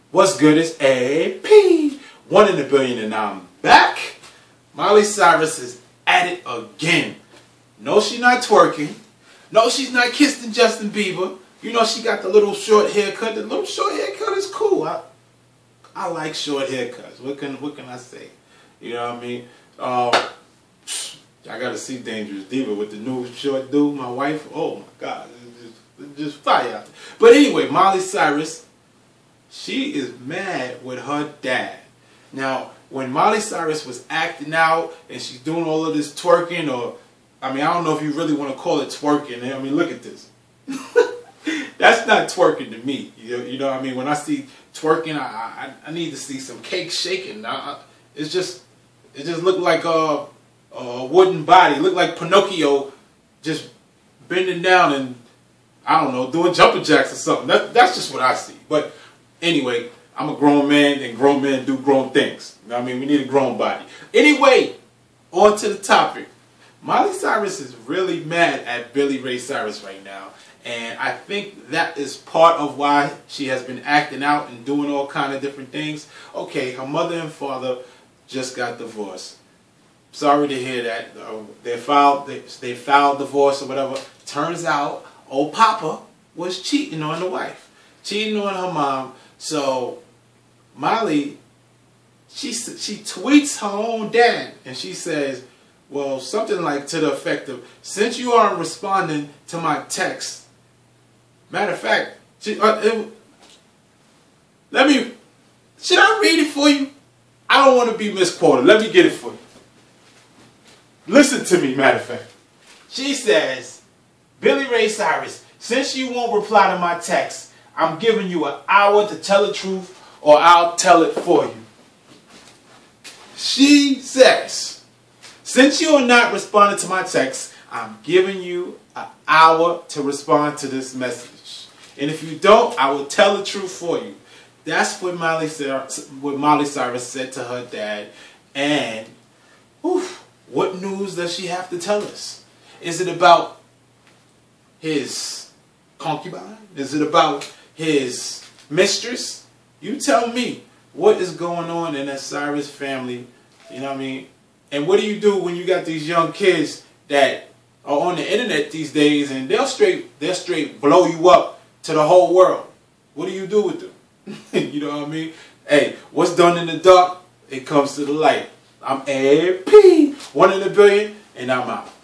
What's good? It's AP, 1 in a billion, and I'm back. Miley Cyrus is at it again. No, she's not twerking. No, she's not kissing Justin Bieber. You know, she got the little short haircut. The little short haircut is cool. I like short haircuts. What can I say? You know what I mean? I gotta see Dangerous Diva with the new short dude, my wife. Oh my God, it's just fire. But anyway, Miley Cyrus, she is mad with her dad. Now, when Miley Cyrus was acting out and she's doing all of this twerking, or I mean, I don't know if you really want to call it twerking. I mean, look at this. That's not twerking to me. You know what I mean? When I see twerking, I need to see some cake shaking. It just looked like a wooden body. It looked like Pinocchio just bending down and, I don't know, doing jumping jacks or something. That's just what I see. But anyway, I'm a grown man, and grown men do grown things. You know what I mean? We need a grown body. Anyway, on to the topic. Miley Cyrus is really mad at Billy Ray Cyrus right now. And I think that is part of why she has been acting out and doing all kind of different things. Okay, her mother and father just got divorced. Sorry to hear that. They filed divorce or whatever. Turns out, old Papa was cheating on the wife. Cheating on her mom. So, Miley, she tweets her own dad. And she says, well, something like to the effect of, since you aren't responding to my text, matter of fact, should I read it for you? I don't want to be misquoted. Let me get it for you. Listen to me, matter of fact. She says, Billy Ray Cyrus, since you won't reply to my text, I'm giving you an hour to tell the truth, or I'll tell it for you. She says, since you are not responding to my text, I'm giving you an hour to respond to this message. And if you don't, I will tell the truth for you. That's what Miley Cyrus said to her dad. And what news does she have to tell us? Is it about his concubine? Is it about his mistress? You tell me what is going on in that Cyrus family. You know what I mean? And what do you do when you got these young kids that are on the internet these days, and they'll straight blow you up to the whole world? What do you do with them? You know what I mean? Hey, what's done in the dark, it comes to the light. I'm AP, 1 in a billion, and I'm out.